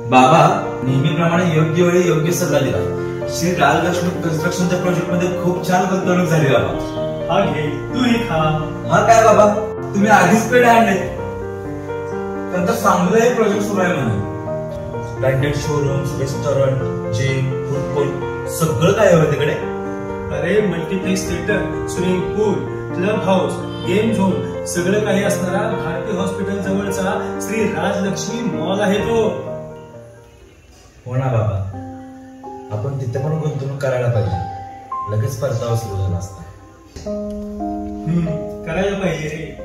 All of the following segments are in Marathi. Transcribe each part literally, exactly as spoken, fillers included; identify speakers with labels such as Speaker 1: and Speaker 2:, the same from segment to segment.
Speaker 1: बाबा नेहमीप्रमाणे योग्य वेळी योग्य सल्ला दिला। श्री राजलक्ष्मी कन्स्ट्रक्शनच्या प्रोजेक्ट मध्ये खूप छान गुंतवणूक झाली बाबा।
Speaker 2: हा घे तूही खा।
Speaker 1: मग काय बाबा, तुम्ही आधीच पेढे आणले, त्यांचा चांगलं प्रोजेक्ट सुरू आहे म्हणे। Branded showrooms, restaurant, gym, food court सगळं काय आहे तिकडे।
Speaker 2: अरे multiplex theatre, swimming pool, club house, game zone सगळं काही असणारा भारती हॉस्पिटल जवळचा श्री राजलक्ष्मी मॉल आहे तो।
Speaker 1: हो ना बाबा, आपण तिथे पण गुंतवणूक करायला पाहिजे, लगेच परतावा सुरू झाला असता।
Speaker 2: करायला पाहिजे रे।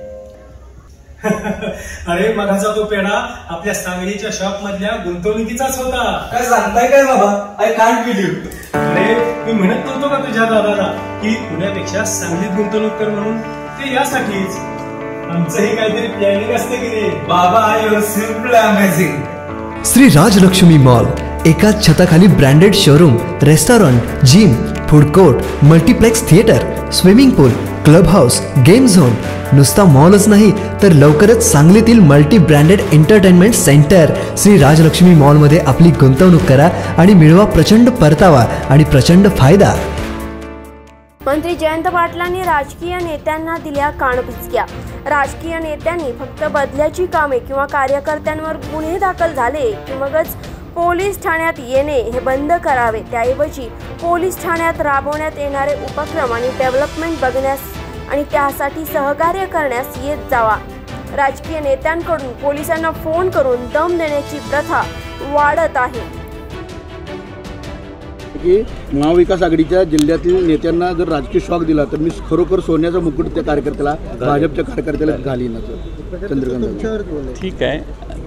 Speaker 2: अरे मगाचा तो पेढा आपल्या सांगलीच्या शॉप मधल्या गुंतवणुकीचाच होता।
Speaker 1: काय सांगताय काय बाबा, आय कांट बिलीव्ह।
Speaker 2: अरे मी म्हणत नव्हतो का तुझ्या दादाला की पुण्यापेक्षा सांगलीत गुंतवणूक कर म्हणून, ते यासाठीच। आमचंही काहीतरी प्लॅनिंग असते की रे
Speaker 1: बाबा। You are simply amazing.
Speaker 3: Shri Rajlakshmi mall, एकाच छताखाली branded showroom, restaurant, gym, food court, multiplex theatre, swimming pool, club house, game zone. नुसता मॉलच नाही तर लवकरच सांगलीतील multi branded entertainment centre Shri Rajlakshmi मॉलमध्ये आपली गुंतवणूक करा आणि मिळवा प्रचंड परतावा आणि प्रचंड फायदा।
Speaker 4: मंत्री जयंत पाटलांनी राजकीय नेत्यांना दिल्या कानपिचक्या। राजकीय नेत्यांनी फक्त बदल्याची कामे किंवा कार्यकर्त्यांवर गुन्हे दाखल झाले की मगच पोलीस ठाण्यात येणे हे बंद करावे, त्याऐवजी पोलीस ठाण्यात राबवण्यात येणारे उपक्रम आणि डेव्हलपमेंट बघण्यास आणि त्यासाठी सहकार्य करण्यास येत जावा। राजकीय नेत्यांकडून पोलिसांना फोन करून दम देण्याची प्रथा वाढत आहे
Speaker 5: की महाविकास आघाडीच्या जिल्ह्यातील नेत्यांना जर राजकीय शॉक दिला तर मी खरोखर सोन्याचा मुकुट त्या कार्यकर्त्याला, भाजपच्या कार्यकर्त्याला घालीन असं चंद्रकांत।
Speaker 6: ठीक आहे,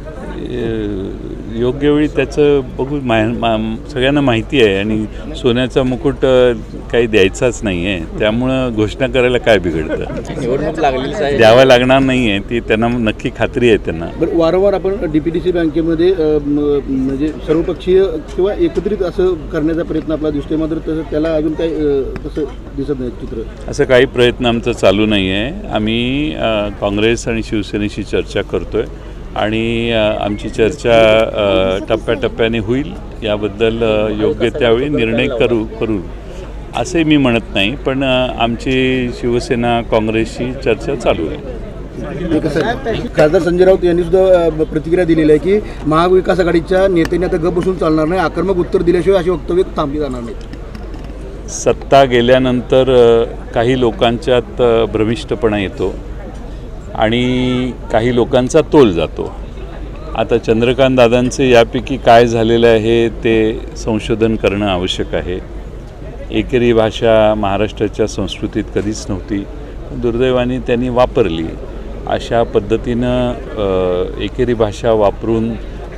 Speaker 6: योग्य वेळी त्याचं बघू। सगळ्यांना माहिती आहे आणि सोन्याचा मुकुट काही द्यायचाच नाही आहे, त्यामुळं घोषणा करायला काय बिघडतं।
Speaker 7: निवडणूक लागलेली
Speaker 6: द्यावं लागणार नाही आहे, ती त्यांना नक्की खात्री आहे त्यांना।
Speaker 5: बरं, वारंवार आपण डीपीडीसी बँकेमध्ये म्हणजे सर्वपक्षीय किंवा एकत्रित असं करण्याचा प्रयत्न आपला दिसतोय, मात्र तसं त्याला अजून काही तसं दिसत नाही चित्र।
Speaker 6: असं काही प्रयत्न आमचा चालू नाही आहे। आम्ही काँग्रेस आणि शिवसेनेशी चर्चा करतोय आणि आमची चर्चा टप्प्याटप्प्याने होईल, याबद्दल योग्य त्यावेळी निर्णय करू करू असे मी म्हणत नाही, पण आमची शिवसेना काँग्रेसशी चर्चा चालू आहे।
Speaker 5: खासदार संजय राऊत यांनी सुद्धा प्रतिक्रिया दिलेली आहे की महाविकास आघाडीच्या नेत्यांनी आता गप बसून चालणार नाही, आक्रमक उत्तर दिल्याशिवाय अशी वक्तव्य थांबली जाणार नाहीत।
Speaker 6: सत्ता गेल्यानंतर काही लोकांच्यात भ्रमिष्टपणा येतो आणि काही लोकांचा तोल जातो। आता चंद्रकांत दादांचे यापैकी काय झालेलं आहे ते संशोधन करणं आवश्यक आहे। एकेरी भाषा महाराष्ट्राच्या संस्कृतीत कधीच नव्हती, दुर्दैवाने त्यांनी वापरली। अशा पद्धतीनं एकेरी भाषा वापरून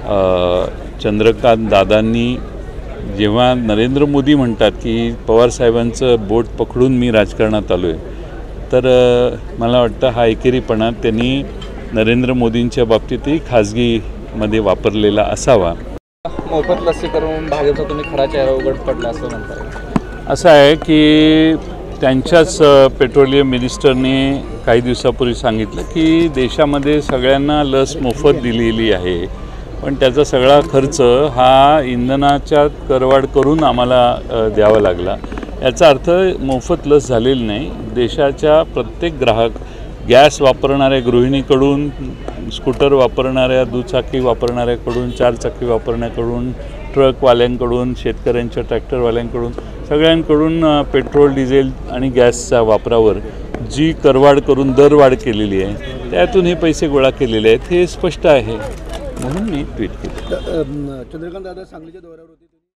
Speaker 6: चंद्रकांत दादांनी जेव्हा नरेंद्र मोदी म्हणतात की पवारसाहेबांचं बोट पकडून मी राजकारणात आलो आहे, तर मला वाटतं हा एकेरीपणा त्यांनी नरेंद्र मोदींच्या बाबतीतही खाजगीमध्ये वापरलेला असावा।
Speaker 7: मोफत लसी करून भाजपचा तुम्ही खरा चेहरा उघड पडला असं म्हणतात।
Speaker 6: असं आहे की त्यांच्याच पेट्रोलियम मिनिस्टरने काही दिवसापूर्वी सांगितलं की देशामध्ये सगळ्यांना लस मोफत दिलेली आहे, पण त्याचा सगळा खर्च हा इंधनाच्या करवाढ करून आम्हाला द्यावा लागला। याचा अर्थ मोफत लस झालेली नाही। देशाच्या प्रत्येक ग्राहक, गॅस वापरणाऱ्या गृहिणीकडून, स्कूटर वापरणाऱ्या, दुचाकी वापरणाऱ्याकडून, चारचाकी वापरण्याकडून, ट्रकवाल्यांकडून, शेतकऱ्यांच्या ट्रॅक्टरवाल्यांकडून, सगळ्यांकडून पेट्रोल, डिझेल आणि गॅसच्या वापरावर जी करवाढ करून दरवाढ केलेली आहे, त्यातून हे पैसे गोळा केलेले आहेत, हे स्पष्ट आहे। म्हणून मी ट्विट केलं।
Speaker 5: चंद्रकांत दादा सांगलीच्या दौऱ्यावर होते।